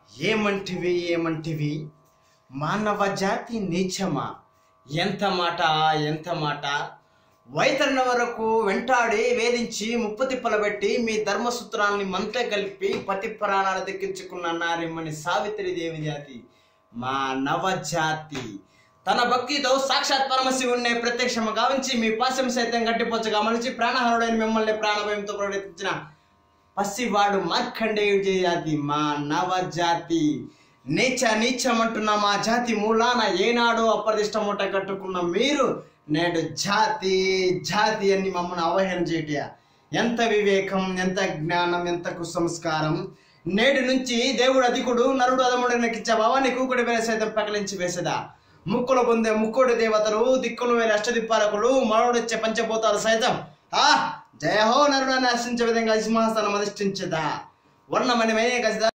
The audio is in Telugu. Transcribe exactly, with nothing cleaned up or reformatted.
ఏమంటివి ఏమంటివి మానవ జాతి నీచమా? ఎంత మాట ఎంత మాట! వైతరణ వరకు వెంటాడి వేధించి ముప్పు తిప్పలబెట్టి మీ ధర్మసూత్రాలని మంతే కలిపి పతి ప్రాణాలు దక్కించుకున్న నారిమ్మని సావిత్రి దేవి జాతి మా నవజాతి తన భక్తితో సాక్షాత్ పరమశివుణ్ణి ప్రత్యక్షంగా గావించి మీ పాశం సైతం గట్టిపోచగా మలిచి ప్రాణహరుడైన మిమ్మల్ని ప్రాణభయంతో ప్రవర్తించిన పసివాడు మార్కండేయుడి జాతి మా నవజాతి. నీచ నీచమంటున్న మా జాతి మూలాన ఏనాడో అప్రదిష్ట మూట కట్టుకున్న మీరు నేడు జాతి జాతి అని మమ్మల్ని అవహేళన చేయటయా? ఎంత వివేకం, ఎంత జ్ఞానం, ఎంత కుసంస్కారం! నేడు నుంచి దేవుడు అధికుడు, నరుడు అదముడు నెక్కించే భావాన్ని కూకుడి వేల సైతం పకలించి వేసేదా? ముక్కులు పొందే ముక్కుడు దేవతలు, దిక్కులు వేల అష్టదిప్పాలకులు, మరుడిచ్చే పంచభూతాలు సైతం ఆ జయహో నరుడు అని ఆశించే విధంగా సింహాసనం అధిష్ఠించదా? వర్ణమణిమయ గజ